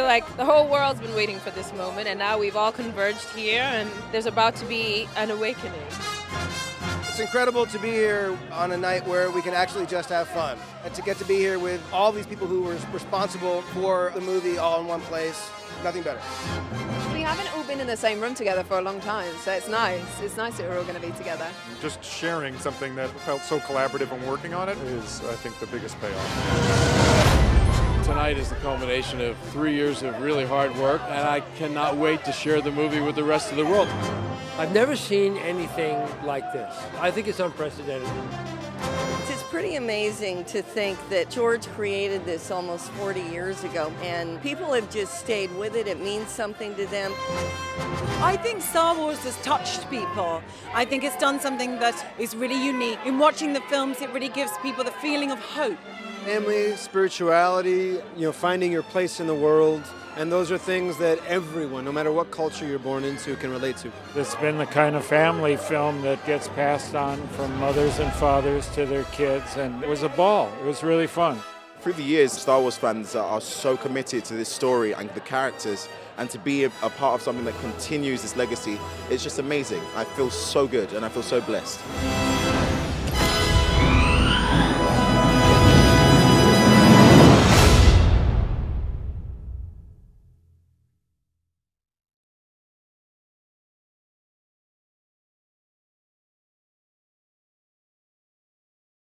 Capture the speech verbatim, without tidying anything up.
like the whole world's been waiting for this moment, and now we've all converged here, and there's about to be an awakening. It's incredible to be here on a night where we can actually just have fun, and to get to be here with all these people who were responsible for the movie all in one place. Nothing better. We haven't all been in the same room together for a long time, so it's nice. It's nice that we're all going to be together. Just sharing something that felt so collaborative and working on it is, I think, the biggest payoff. Tonight is the culmination of three years of really hard work, and I cannot wait to share the movie with the rest of the world. I've never seen anything like this. I think it's unprecedented. It's pretty amazing to think that George created this almost forty years ago, and people have just stayed with it. It means something to them. I think Star Wars has touched people. I think it's done something that is really unique. In watching the films, it really gives people the feeling of hope. Family, spirituality, you know, finding your place in the world. And those are things that everyone, no matter what culture you're born into, can relate to. It's been the kind of family film that gets passed on from mothers and fathers to their kids, and it was a ball. It was really fun. Through the years, Star Wars fans are so committed to this story and the characters, and to be a, a part of something that continues this legacy, it's just amazing. I feel so good and I feel so blessed.